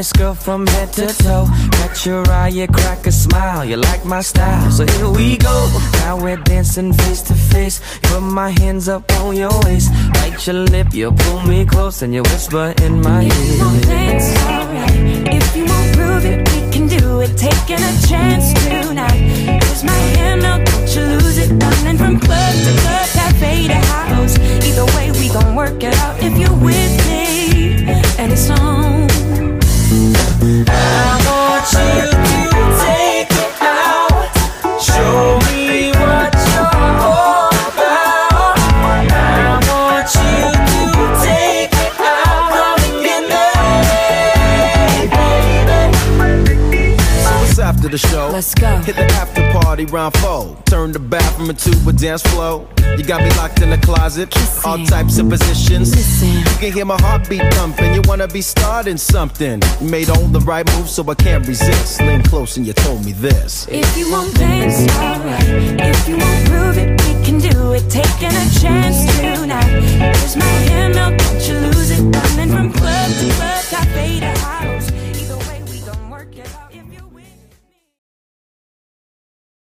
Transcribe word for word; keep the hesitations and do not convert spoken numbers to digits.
your skirt from head to toe. Got your eye, you crack a smile. You like my style, so here we go. Now we're dancing face to face. Put my hands up on your waist. Bite your lip, you pull me close, and you whisper in my ear. If you won't dance, alright. If you won't prove it, we can do it. Taking a chance tonight. Here's my hand, now don't you lose it. Running from club to club, cafe to house. Either way, we gon' work it out if you're with me. And it's on. I want you to take it out. Show me what you're all about. I want you to take it out. Come and get me, baby. So it's after the show. Let's go. Hit the after party round four. Turn the bathroom into a dance floor. You got me locked in the closet. Kissing. All types of positions. Listen. You can hear my heartbeat thumping. You wanna be starting something. You made all the right moves, so I can't resist. Lean close and you told me this. If you won't dance, alright. If you won't prove it, we can do it. Taking a chance tonight. Here's my hand, now don't you